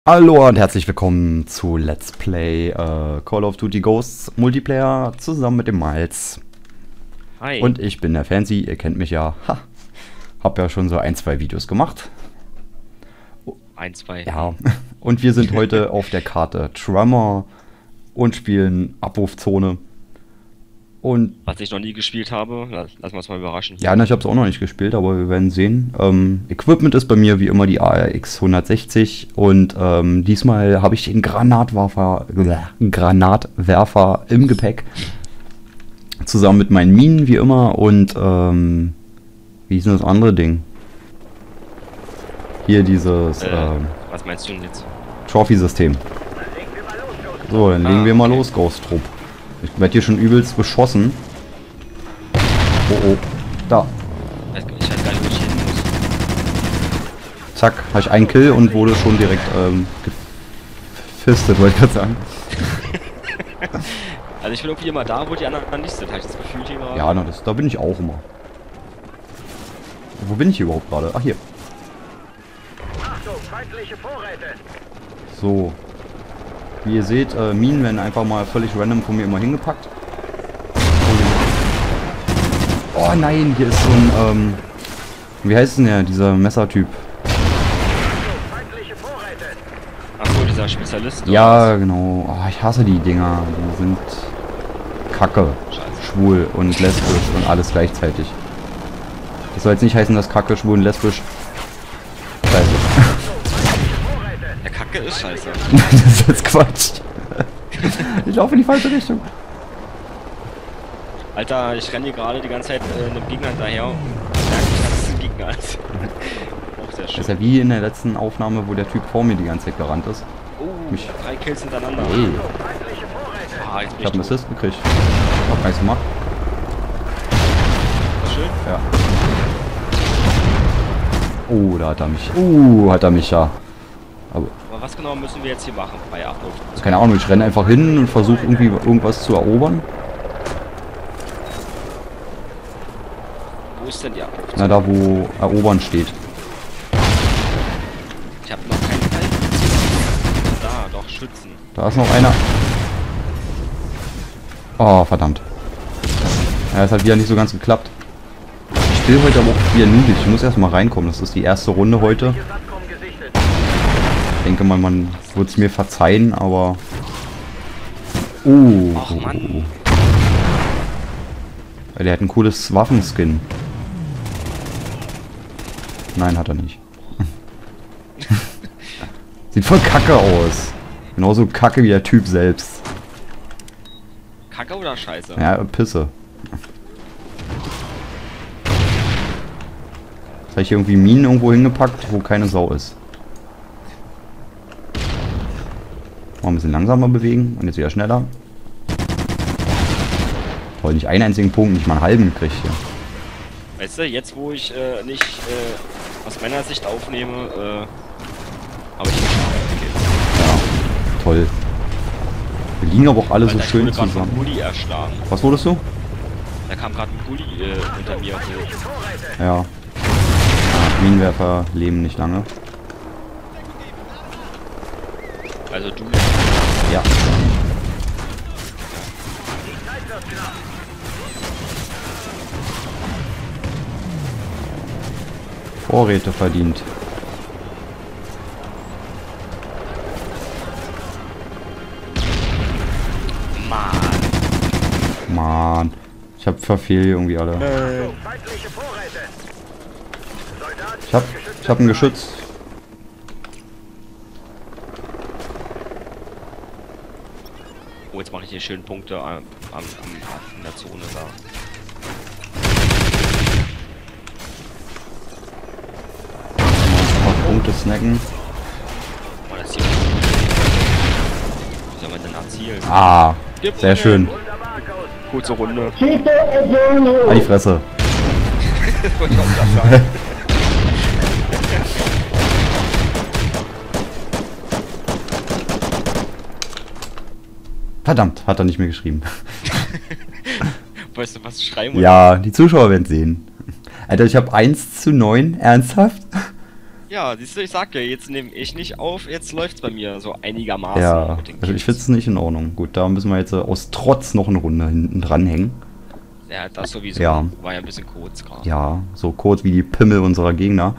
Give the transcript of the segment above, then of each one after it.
Hallo und herzlich willkommen zu Let's Play Call of Duty Ghosts Multiplayer zusammen mit dem Miles. Hi. Und ich bin der Fancy, ihr kennt mich ja. Hab ja schon so ein, zwei Videos gemacht. Ein, zwei. Ja, und wir sind heute auf der Karte Tremor und spielen Abrufzone. Und Was ich noch nie gespielt habe, lassen wir uns mal überraschen. ja, ich habe es auch noch nicht gespielt, aber wir werden sehen. Equipment ist bei mir wie immer die ARX 160 und diesmal habe ich den Granatwerfer im Gepäck. Zusammen mit meinen Minen wie immer und wie ist denn das andere Ding? Hier dieses Was meinst du denn jetzt? Trophy-System. So, dann legen wir mal los, Ghost Trupp. Ich werde hier schon übelst beschossen. Oh, da. Ich weiß gar nicht, wo ich hin muss. Zack, habe ich einen Kill und wurde schon direkt gefistet, wollte ich gerade sagen. Also ich bin irgendwie immer da, wo die anderen nicht sind. Habe ich das Gefühl hier gerade? Ja, da bin ich auch immer. Wo bin ich hier überhaupt gerade? Ach, hier. Achtung, feindliche Vorräte! So. Wie ihr seht, Minen werden einfach mal völlig random von mir immer hingepackt. Oh nein, hier ist so ein, wie heißt denn der, dieser Messertyp? Feindliche Vorräte! Achso, dieser Spezialist. oder Ja, genau. Oh, ich hasse die Dinger. Die sind kacke, Scheiße. schwul und lesbisch und alles gleichzeitig. Das soll jetzt nicht heißen, dass kacke, schwul und lesbisch... Scheiße. was? Der Kacke ist scheiße. Das ist jetzt Quatsch. Ich laufe in die falsche Richtung. Alter, ich renne hier gerade die ganze Zeit einem Gegner hinterher und merke nicht, dass es ein Gegner ist. Auch sehr Das schön. ist ja wie in der letzten Aufnahme, wo der Typ vor mir die ganze Zeit gerannt ist. Oh, mich- 3 Kills hintereinander. Hey, Feindliche Vorräte! Ah, jetzt ich bin hab einen ich tot. Assist gekriegt. Hab gar nichts gemacht. Schön. Ja. Oh, da hat er mich. Hat er mich ja. Aber Aber was genau müssen wir jetzt hier machen bei Abruf? keine Ahnung, ich renne einfach hin und versuche irgendwie irgendwas zu erobern. Wo ist denn die Abruf? Na, da wo erobern steht. Ich habe noch keinen Teil. Da, doch, Schützen. Da ist noch einer. Oh, verdammt. Ja, es hat wieder nicht so ganz geklappt. Ich spiele heute aber auch wieder niedrig. Ich muss erstmal reinkommen. Das ist die erste Runde heute. Satcom gesichtet! Ich denke mal, man wird es mir verzeihen, aber... Ach, Mann. Der hat ein cooles Waffenskin. Nein, hat er nicht. Sieht voll kacke aus. Genauso kacke wie der Typ selbst. Kacke oder Scheiße? Ja, Pisse. Jetzt habe ich hier irgendwie Minen irgendwo hingepackt, wo keine Sau ist. Mal ein bisschen langsamer bewegen und jetzt wieder schneller. Toll, nicht einen einzigen Punkt, nicht mal einen halben gekriegt hier. Weißt du, jetzt wo ich nicht aus meiner Sicht aufnehme, habe ich nicht Ja, toll. Wir liegen aber auch alle so schön gerade zusammen. vom Gully erschlagen. Was wurdest du? Da kam gerade ein Gully hinter mir hoch. Ja. Minenwerfer leben nicht lange. Also du. Ja. Vorräte verdient. Mann. Mann. Ich hab verfehlt irgendwie alle. Feindliche Vorräte! Soldat, Ich hab ein Geschütz. Oh, jetzt mache ich hier schön Punkte in der Zone da. Ein paar Punkte snacken. Oh, das hier. Wie soll man denn erzielen? Ah, sehr schön. wunderbar, Ghost! Kurze Runde. Ah, die Fresse. Wollte ich auch gerade sagen. Verdammt, hat er nicht mehr geschrieben. Weißt du was, schreiben wir? Ja, die Zuschauer werden sehen. Alter, ich habe 1:9, ernsthaft? Ja, siehst du, ich sag ja, jetzt nehme ich nicht auf, jetzt läuft's bei mir so einigermaßen. Ja, mit den also ich Kills. finde es nicht in Ordnung. Gut, da müssen wir jetzt aus Trotz noch eine Runde hinten dranhängen. Ja, das sowieso. Ja. War ja ein bisschen kurz gerade. Ja, so kurz wie die Pimmel unserer Gegner.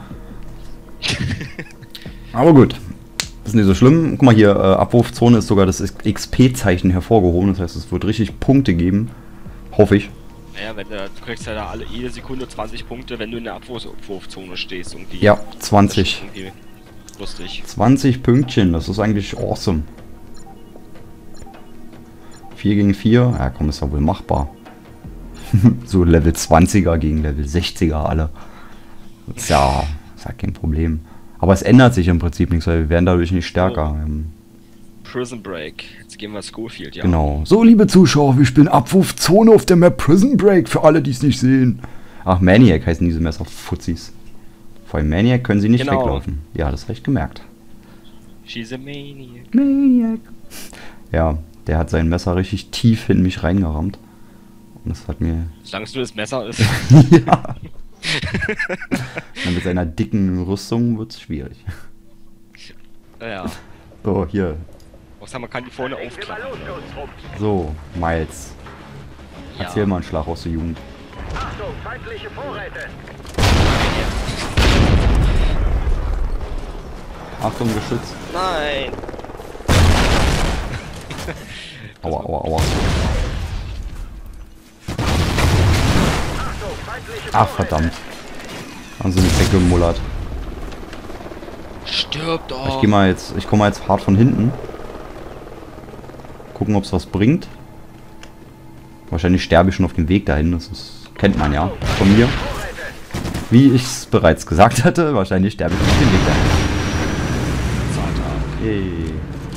Aber gut, ist nicht so schlimm. Guck mal hier, Abwurfzone ist sogar das XP-Zeichen hervorgehoben. Das heißt, es wird richtig Punkte geben. Hoffe ich. Naja, wenn du kriegst ja da jede Sekunde 20 Punkte, wenn du in der Abwurfzone stehst. Irgendwie. Ja, Das ist 20. irgendwie lustig. 20 Pünktchen, das ist eigentlich awesome. 4 gegen 4, ja komm, ist ja wohl machbar. So Level 20er gegen Level 60er alle. Ist ja kein Problem. Aber es ändert sich im Prinzip nichts, weil wir werden dadurch nicht stärker. Prison Break. Jetzt gehen wir Schofield, ja. Genau. So, liebe Zuschauer, wir spielen Abwurfzone auf der Map Prison Break, für alle, die es nicht sehen. Ach, Maniac heißen diese Messer, Fuzis. Vor allem Maniac können sie nicht Genau. weglaufen. Ja, das habe ich gemerkt. She's a maniac. Maniac. Ja, der hat sein Messer richtig tief in mich reingerammt. Und das hat mir... Solange es nur das Messer ist. Ja. Dann mit seiner dicken Rüstung wird es schwierig. Ja. So, hier. Außer man kann die vorne Legen wir mal aufklappen. los, Ghostrupp. So, Miles. Ja. Erzähl mal einen Schlag aus der Jugend. Achtung, feindliche Vorräte. Achtung, Geschütz. Nein! Aua, aua, aua. Achtung, feindliche Ach, Vorräte. verdammt. Haben sie mich weggemullert. Stirb doch! Ich komme mal jetzt hart von hinten. Gucken, ob es was bringt. Wahrscheinlich sterbe ich schon auf dem Weg dahin. Kennt man ja von mir. Vorräte. Wie ich es bereits gesagt hatte, wahrscheinlich sterbe ich auf dem Weg dahin. Yay.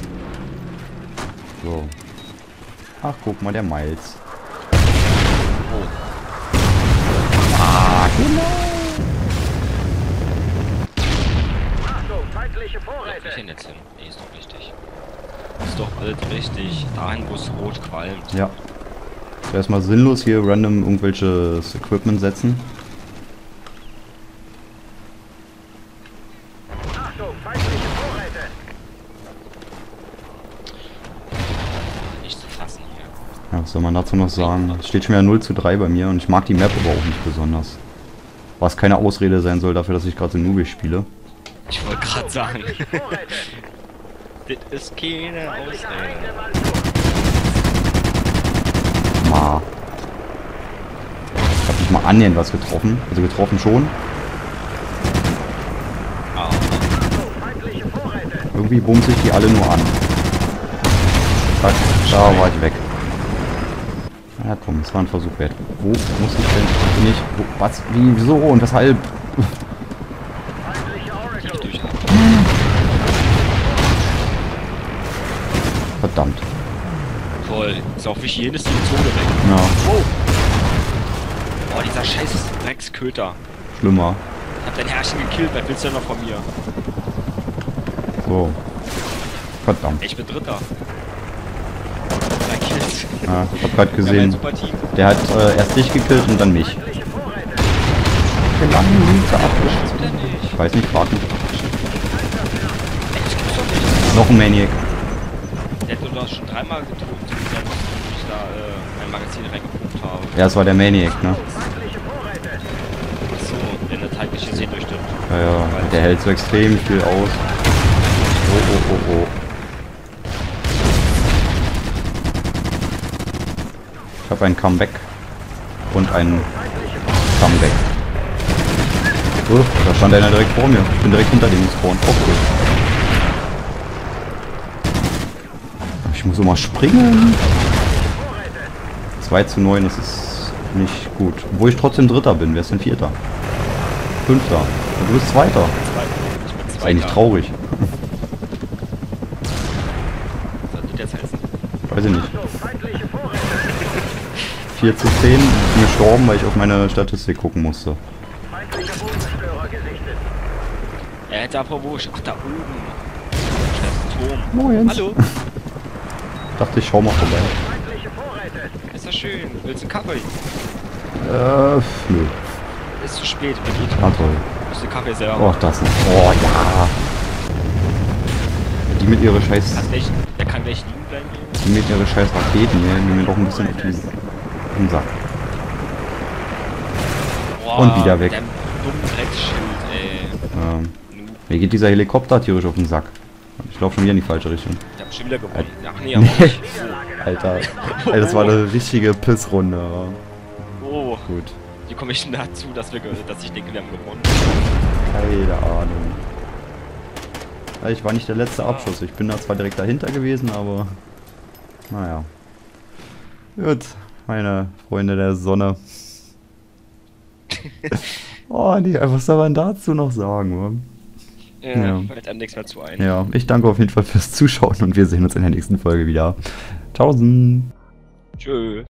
So. Ach, guck mal, der Miles. Ah, genau. Achtung, feindliche Wo Vorräte. krieg ich denn jetzt hin? Nee, ist doch richtig. Ist doch alles richtig. Dahin, wo es rot qualmt. Ja. Ist erstmal sinnlos hier random irgendwelches Equipment setzen. Achtung, feindliche Vorräte. Nicht zu fassen hier. Ja, was soll man dazu noch sagen? Es steht schon wieder 0:3 bei mir und ich mag die Map aber auch nicht besonders. Was keine Ausrede sein soll dafür, dass ich gerade so Nubis spiele. Ich wollte gerade sagen. Feindliche Vorräte. Das ist keine Feindlicher Ausrede. Eingewandt. Ma. Ich hab nicht mal annähernd was getroffen. Also getroffen schon. Ah, Achtung, feindliche Vorräte. Irgendwie bumse ich die alle nur an. Zack, da war ich weg. Ja komm, das war ein Versuch wert. Wo muss ich denn nicht? Wo, was? Wie? Wieso? Und weshalb? Feindliche tief Oracle. durchatmen. Verdammt. Toll. Ist auch wichtig, jedes die Zone weg. Ja, Oh! Boah, dieser scheiß Drecksköter. schlimmer. Ich hab dein Herrchen gekillt, was willst du denn noch von mir? So. Verdammt. Ich bin Dritter. 3 Kills. Ja, ich hab gerade Wir haben ein gesehen. super Team. Der hat erst dich gekillt und dann mich. Feindliche Vorräte. Wie lange liegt er ab? Stimmt denn nicht? Ich weiß nicht, frag mich. Ey, das gibt's doch nicht. Noch ein Maniac. Der hat uns schon dreimal getroffen, als ich da mein Magazin reingepumpt habe. Ja, es war der Maniac, ne? Feindliche Vorräte. Achso, der hat halt nicht gesehen durchstimmt. Ja, ja. Der hält so extrem viel aus. Oh, oh, oh, oh. Ich habe ein Comeback und ein Comeback. Oh, da stand einer direkt vor mir. Ich bin direkt hinter dem gespawnt. Oh, cool. Ich muss immer springen. 2:9, das ist nicht gut. Obwohl ich trotzdem Dritter bin. Wer ist denn Vierter? Fünfter. Und du bist Zweiter. Ich bin Das ist eigentlich traurig. Was soll das jetzt heißen? Weiß ich nicht. Achtung, feindliche Vorräte. 4:10. Ich bin gestorben, weil ich auf meine Statistik gucken musste. Feindliche Bodenzerstörer gesichtet. Er hätte aber wo ich. Ach, da oben. Das ist Turm. Moin. Hallo. Dachte ich, schau mal vorbei. Feindliche Vorräte. Ist das schön. Willst du einen Kaffee? Nö. Ist zu spät. Bei dir. Ah, toll. muss den Kaffee selber Oh, machen. das nicht. Oh, ja. Die mit ihrer scheiß... Der kann gleich liegen bleiben. Die mit ihrer scheiß Raketen hier nehmen mir doch ein bisschen auf den Sack. Boah, Und wieder weg. mit deinem dummen Drecksschild, ey. Mir geht dieser Helikopter tierisch auf den Sack. Ich laufe schon wieder in die falsche Richtung. Ich hab schon wieder gewonnen. Ach nee, aber nicht. Alter. Ey, das war eine richtige Pissrunde. Oh, Gut. wie komme ich denn dazu, dass ich denke, wir haben gewonnen? Keine Ahnung. Ja, ich war nicht der letzte Abschuss. Ich bin da zwar direkt dahinter gewesen, aber... Naja. Gut, meine Freunde der Sonne. Oh, nee, was soll man dazu noch sagen, Mann? Ja. Fällt einem nichts mehr zu ein. Ja, ich danke auf jeden Fall fürs Zuschauen und wir sehen uns in der nächsten Folge wieder. Tschaußen! Tschö.